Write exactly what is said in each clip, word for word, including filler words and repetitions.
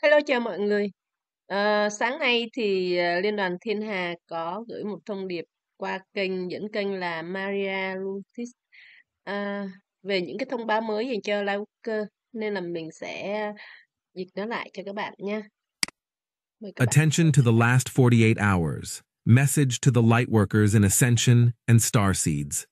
Hello, chào mọi người. Ờ, sáng nay thì ờ, Liên đoàn Thiên Hà có gửi một thông điệp qua kênh dẫn kênh là Maria Lutis à, về những cái thông báo mới dành cho Lightworker, nên là mình sẽ dịch nó lại cho các bạn nha. Mời các bạn Attention xem. to the last forty-eight hours. Message to the lightworkers in Ascension and Starseeds.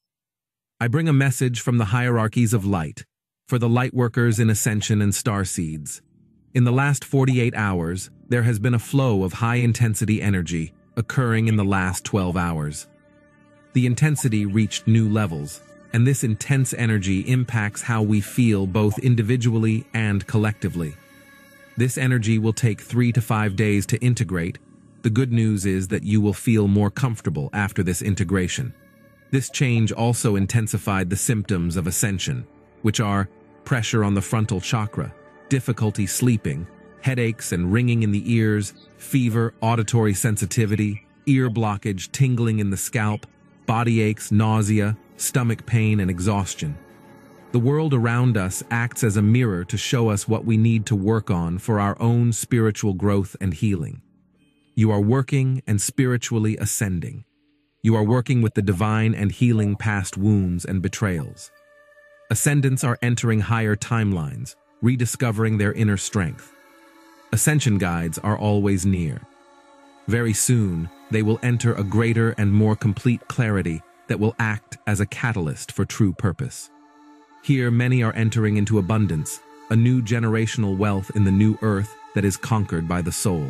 I bring a message from the hierarchies of light for the lightworkers in Ascension and Starseeds. In the last forty-eight hours, there has been a flow of high-intensity energy occurring in the last twelve hours. The intensity reached new levels, and this intense energy impacts how we feel both individually and collectively. This energy will take three to five days to integrate. The good news is that you will feel more comfortable after this integration. This change also intensified the symptoms of ascension, which are pressure on the frontal chakra, difficulty sleeping, headaches and ringing in the ears, fever, auditory sensitivity, ear blockage, tingling in the scalp, body aches, nausea, stomach pain, and exhaustion. The world around us acts as a mirror to show us what we need to work on for our own spiritual growth and healing. You are working and spiritually ascending. You are working with the divine and healing past wounds and betrayals. Ascendants are entering higher timelines, rediscovering their inner strength. Ascension guides are always near. Very soon, they will enter a greater and more complete clarity that will act as a catalyst for true purpose. Here, many are entering into abundance, a new generational wealth in the new earth that is conquered by the soul.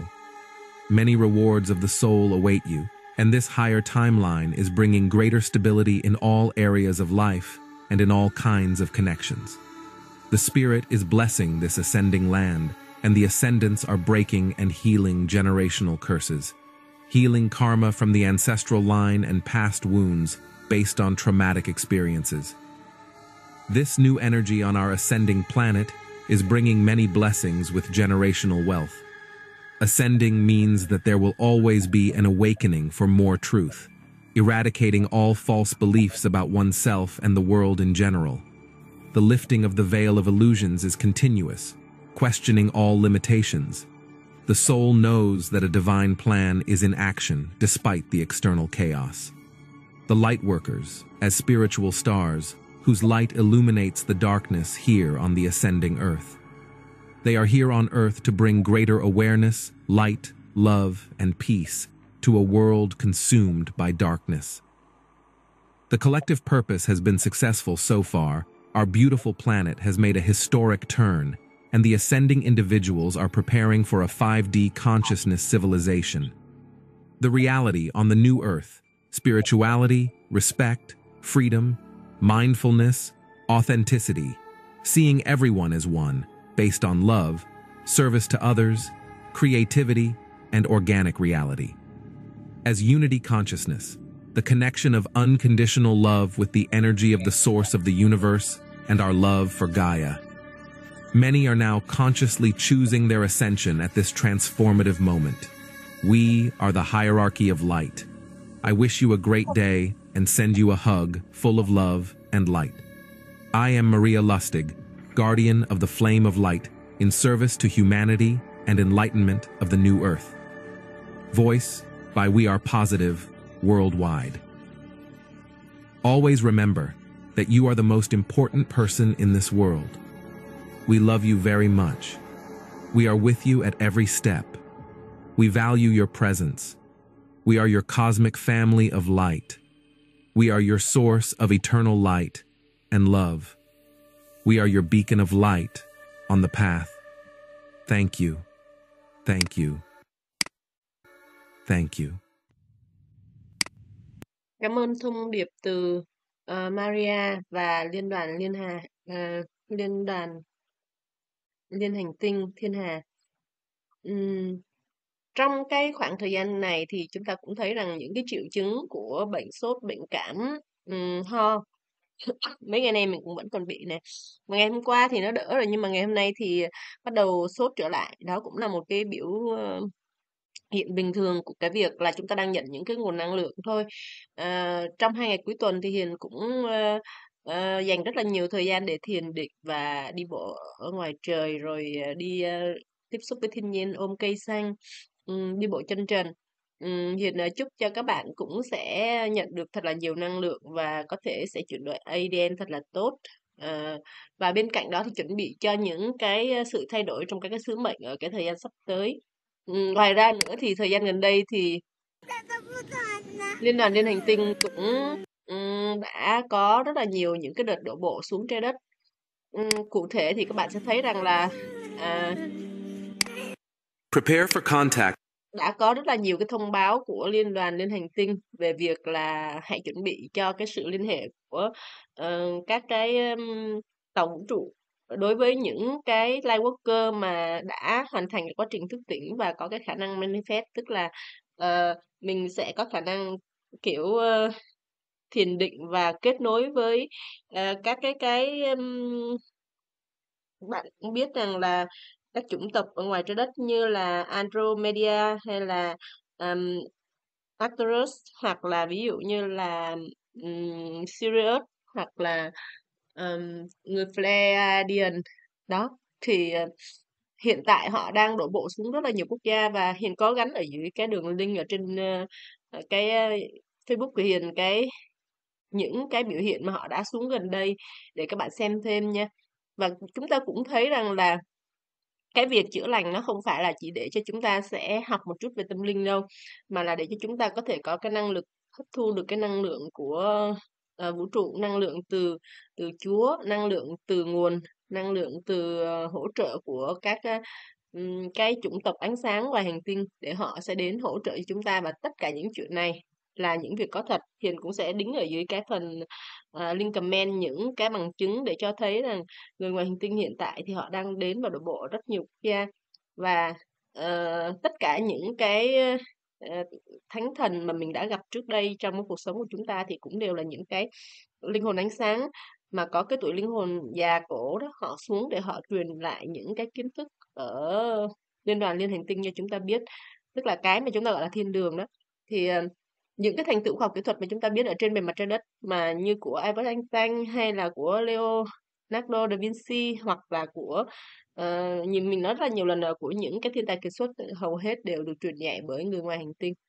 Many rewards of the soul await you, and this higher timeline is bringing greater stability in all areas of life and in all kinds of connections. The Spirit is blessing this ascending land, and the ascendants are breaking and healing generational curses, healing karma from the ancestral line and past wounds based on traumatic experiences. This new energy on our ascending planet is bringing many blessings with generational wealth. Ascending means that there will always be an awakening for more truth, eradicating all false beliefs about oneself and the world in general. The lifting of the veil of illusions is continuous, questioning all limitations. The soul knows that a divine plan is in action despite the external chaos. The lightworkers, as spiritual stars, whose light illuminates the darkness here on the ascending earth. They are here on earth to bring greater awareness, light, love, and peace to a world consumed by darkness. The collective purpose has been successful so far. Our beautiful planet has made a historic turn, and the ascending individuals are preparing for a five D consciousness civilization. The reality on the new earth, spirituality, respect, freedom, mindfulness, authenticity, seeing everyone as one, based on love, service to others, creativity, and organic reality. As unity consciousness, the connection of unconditional love with the energy of the source of the universe and our love for Gaia. Many are now consciously choosing their ascension at this transformative moment. We are the hierarchy of light. I wish you a great day and send you a hug full of love and light. I am Maria Lustig, guardian of the flame of light, in service to humanity and enlightenment of the new earth. Voice by We Are Positive worldwide. Always remember that you are the most important person in this world. We love you very much. We are with you at every step. We value your presence. We are your cosmic family of light. We are your source of eternal light and love. We are your beacon of light on the path. Thank you. Thank you. Thank you. Cảm ơn thông điệp từ ờ, Maria và Liên đoàn Liên Hà, ờ, Liên đoàn Liên hành tinh Thiên Hà. Ừm, Trong cái khoảng thời gian này thì chúng ta cũng thấy rằng những cái triệu chứng của bệnh sốt, bệnh cảm, ừm, ho, mấy ngày nay mình cũng vẫn còn bị nè. Mà ngày hôm qua thì nó đỡ rồi, nhưng mà ngày hôm nay thì bắt đầu sốt trở lại. Đó cũng là một cái biểu ờ, hiện bình thường của cái việc là chúng ta đang nhận những cái nguồn năng lượng thôi. Ờ, trong hai ngày cuối tuần thì Hiền cũng ờ, ờ, dành rất là nhiều thời gian để thiền định và đi bộ ở ngoài trời, rồi ờ, đi ờ, tiếp xúc với thiên nhiên, ôm cây xanh, ừm, đi bộ chân trần. Ừm, Hiền ờ, chúc cho các bạn cũng sẽ nhận được thật là nhiều năng lượng và có thể sẽ chuyển đổi a đê en thật là tốt. Ờ, và bên cạnh đó thì chuẩn bị cho những cái ờ, sự thay đổi trong các cái sứ mệnh ở cái thời gian sắp tới. Ừm, ngoài ra nữa thì thời gian gần đây thì Liên đoàn Liên Hành Tinh cũng ừm, đã có rất là nhiều những cái đợt đổ bộ xuống trái đất. Ừm, cụ thể thì các bạn sẽ thấy rằng là à, Prepare for contact. đã có rất là nhiều cái thông báo của Liên đoàn Liên Hành Tinh về việc là hãy chuẩn bị cho cái sự liên hệ của ờ, các cái um, tàu vũ trụ đối với những cái Lightworker mà đã hoàn thành cái quá trình thức tỉnh và có cái khả năng manifest, tức là ờ, mình sẽ có khả năng kiểu ờ, thiền định và kết nối với ờ, các cái cái um, bạn cũng biết rằng là các chủng tộc ở ngoài trái đất như là Andromeda hay là um, Arcturus, hoặc là ví dụ như là um, Sirius, hoặc là um, người Pleiadian đó, thì uh, hiện tại họ đang đổ bộ xuống rất là nhiều quốc gia, và Hiền có gắn ở dưới cái đường link ở trên uh, cái uh, Facebook của Hiền cái những cái biểu hiện mà họ đã xuống gần đây để các bạn xem thêm nha. Và chúng ta cũng thấy rằng là cái việc chữa lành nó không phải là chỉ để cho chúng ta sẽ học một chút về tâm linh đâu, mà là để cho chúng ta có thể có cái năng lực hấp thu được cái năng lượng của uh, vũ trụ, năng lượng từ từ Chúa, năng lượng từ nguồn, năng lượng từ uh, hỗ trợ của các uh, cái chủng tộc ánh sáng ngoài hành tinh, để họ sẽ đến hỗ trợ cho chúng ta. Và tất cả những chuyện này là những việc có thật. Hiền cũng sẽ đính ở dưới cái phần uh, link comment những cái bằng chứng để cho thấy rằng người ngoài hành tinh hiện tại thì họ đang đến và đổ bộ ở rất nhiều quốc gia. Và uh, tất cả những cái uh, thánh thần mà mình đã gặp trước đây trong cái cuộc sống của chúng ta thì cũng đều là những cái linh hồn ánh sáng mà có cái tuổi linh hồn già cổ đó, họ xuống để họ truyền lại những cái kiến thức ở Liên đoàn Liên Hành Tinh cho chúng ta biết, tức là cái mà chúng ta gọi là thiên đường đó. Thì uh, những cái thành tựu khoa học kỹ thuật mà chúng ta biết ở trên bề mặt trái đất, mà như của Albert Einstein hay là của Leonardo da Vinci, hoặc là của uh, nhìn mình nói rất là nhiều lần là của những cái thiên tài kiệt xuất, hầu hết đều được truyền dạy bởi người ngoài hành tinh.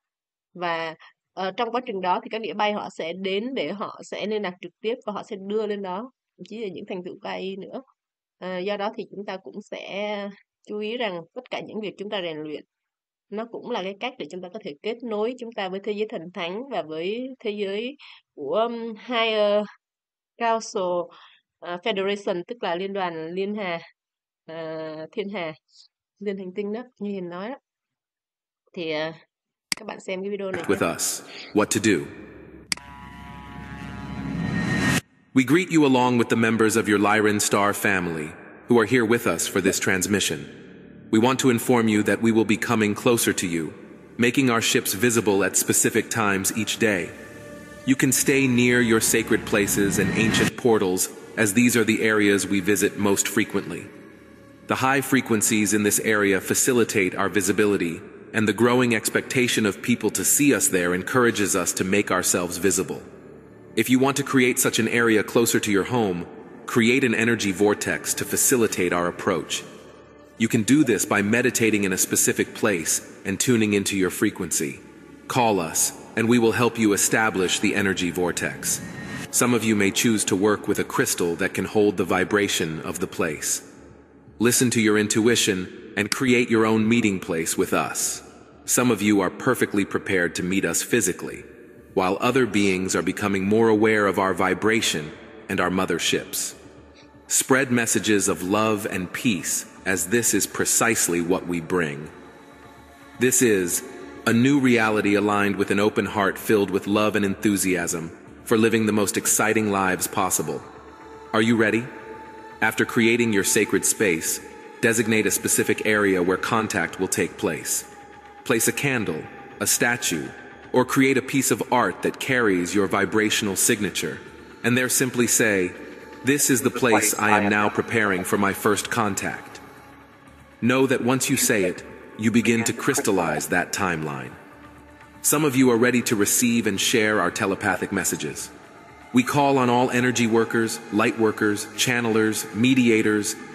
Và uh, trong quá trình đó thì các đĩa bay họ sẽ đến để họ sẽ liên lạc trực tiếp và họ sẽ đưa lên đó, thậm chí là những thành tựu ca i nữa. Uh, do đó thì chúng ta cũng sẽ chú ý rằng tất cả những việc chúng ta rèn luyện nó cũng là cái cách để chúng ta có thể kết nối chúng ta với thế giới thần thánh và với thế giới của um, Higher Council uh, Federation, tức là liên đoàn liên hà uh, thiên hà liên hành tinh đó, như Hiền nói đó. Thì uh, các bạn xem cái video này With us, what to do. We greet you along with the members of your Lyran Star family who are here with us for this transmission. We want to inform you that we will be coming closer to you, making our ships visible at specific times each day. You can stay near your sacred places and ancient portals, as these are the areas we visit most frequently. The high frequencies in this area facilitate our visibility, and the growing expectation of people to see us there encourages us to make ourselves visible. If you want to create such an area closer to your home, create an energy vortex to facilitate our approach. You can do this by meditating in a specific place and tuning into your frequency. Call us, and we will help you establish the energy vortex. Some of you may choose to work with a crystal that can hold the vibration of the place. Listen to your intuition and create your own meeting place with us. Some of you are perfectly prepared to meet us physically, while other beings are becoming more aware of our vibration and our motherships. Spread messages of love and peace, as this is precisely what we bring. This is a new reality aligned with an open heart filled with love and enthusiasm for living the most exciting lives possible. Are you ready? After creating your sacred space, designate a specific area where contact will take place. Place a candle, a statue, or create a piece of art that carries your vibrational signature, and there simply say, "This is the place I am now preparing for my first contact." Know that once you say it, you begin to crystallize that timeline. Some of you are ready to receive and share our telepathic messages. We call on all energy workers, light workers, channelers, mediators,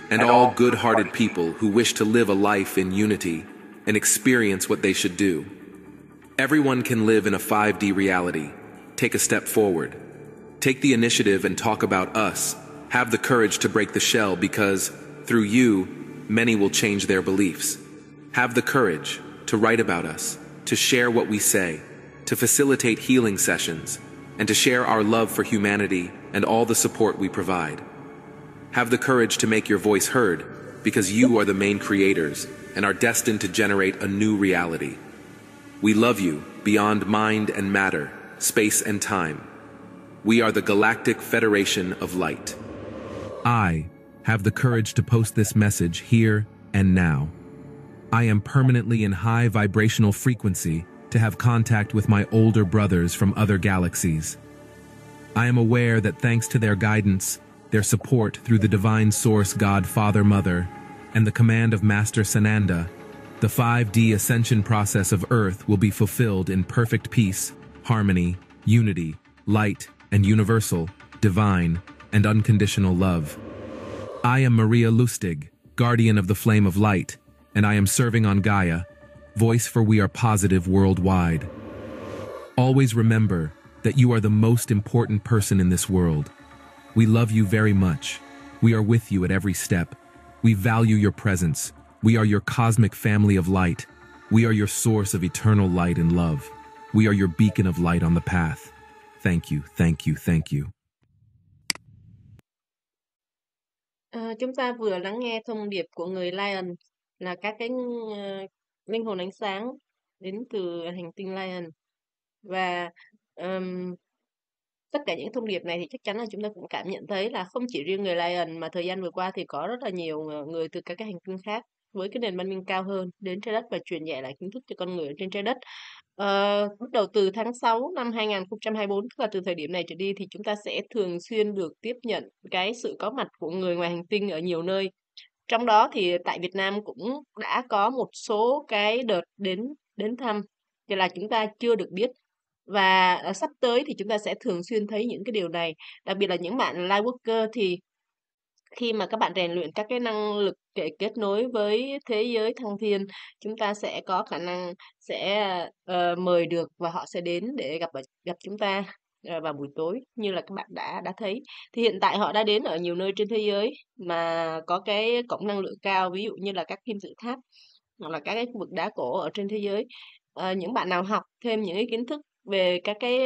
and all good-hearted people who wish to live a life in unity and experience what they should do. Everyone can live in a five D reality. Take a step forward. Take the initiative and talk about us. Have the courage to break the shell because, through you, many will change their beliefs. Have the courage to write about us, to share what we say, to facilitate healing sessions, and to share our love for humanity and all the support we provide. Have the courage to make your voice heard because you are the main creators and are destined to generate a new reality. We love you beyond mind and matter, space and time. We are the Galactic Federation of Light. I have the courage to post this message here and now. I am permanently in high vibrational frequency to have contact with my older brothers from other galaxies. I am aware that thanks to their guidance, their support through the divine source God Father Mother, and the command of Master Sananda, the five D ascension process of Earth will be fulfilled in perfect peace, harmony, unity, light, and universal, divine, and unconditional love. I am Maria Lustig, guardian of the flame of light, and I am serving on Gaia, voice for We Are Positive worldwide. Always remember that you are the most important person in this world. We love you very much. We are with you at every step. We value your presence. We are your cosmic family of light. We are your source of eternal light and love. We are your beacon of light on the path. Thank you, thank you, thank you. Ờ, chúng ta vừa lắng nghe thông điệp của người Lion là các cái ờ, linh hồn ánh sáng đến từ hành tinh Lion và ờm, tất cả những thông điệp này thì chắc chắn là chúng ta cũng cảm nhận thấy là không chỉ riêng người Lion mà thời gian vừa qua thì có rất là nhiều ờ, người từ các cái hành tinh khác với cái nền văn minh cao hơn đến trái đất và truyền dạy lại kiến thức cho con người ở trên trái đất. Ờ, bắt đầu từ tháng sáu năm hai nghìn không trăm hai mươi bốn, tức là từ thời điểm này trở đi thì chúng ta sẽ thường xuyên được tiếp nhận cái sự có mặt của người ngoài hành tinh ở nhiều nơi. Trong đó thì tại Việt Nam cũng đã có một số cái đợt đến đến thăm, thì là chúng ta chưa được biết. Và ờ, sắp tới thì chúng ta sẽ thường xuyên thấy những cái điều này, đặc biệt là những bạn Lightworker thì khi mà các bạn rèn luyện các cái năng lực để kết nối với thế giới thăng thiên, chúng ta sẽ có khả năng sẽ ờ, mời được và họ sẽ đến để gặp gặp chúng ta ờ, vào buổi tối như là các bạn đã đã thấy. Thì hiện tại họ đã đến ở nhiều nơi trên thế giới mà có cái cộng năng lượng cao, ví dụ như là các kim tự tháp hoặc là các cái khu vực đá cổ ở trên thế giới. Ờ, những bạn nào học thêm những cái kiến thức về các cái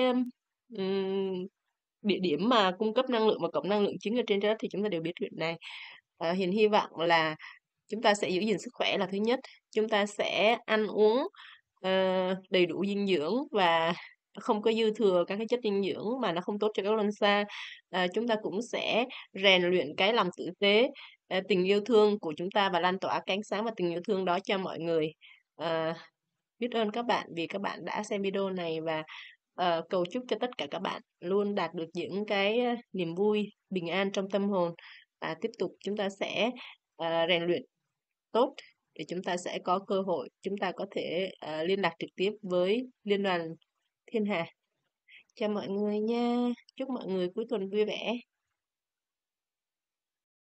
ừm, địa điểm mà cung cấp năng lượng và cộng năng lượng chính ở trên trái đất thì chúng ta đều biết chuyện này. Ờ, Hiền hy vọng là chúng ta sẽ giữ gìn sức khỏe là thứ nhất, chúng ta sẽ ăn uống ờ, đầy đủ dinh dưỡng và không có dư thừa các cái chất dinh dưỡng mà nó không tốt cho các luân xa. Ờ, chúng ta cũng sẽ rèn luyện cái lòng tử tế, ờ, tình yêu thương của chúng ta và lan tỏa cái ánh sáng và tình yêu thương đó cho mọi người. Ờ, biết ơn các bạn vì các bạn đã xem video này và ờ, cầu chúc cho tất cả các bạn luôn đạt được những cái ờ, niềm vui, bình an trong tâm hồn và tiếp tục chúng ta sẽ ờ, rèn luyện tốt để chúng ta sẽ có cơ hội chúng ta có thể ờ, liên lạc trực tiếp với Liên đoàn Thiên Hà. Chào mọi người nha. Chúc mọi người cuối tuần vui vẻ.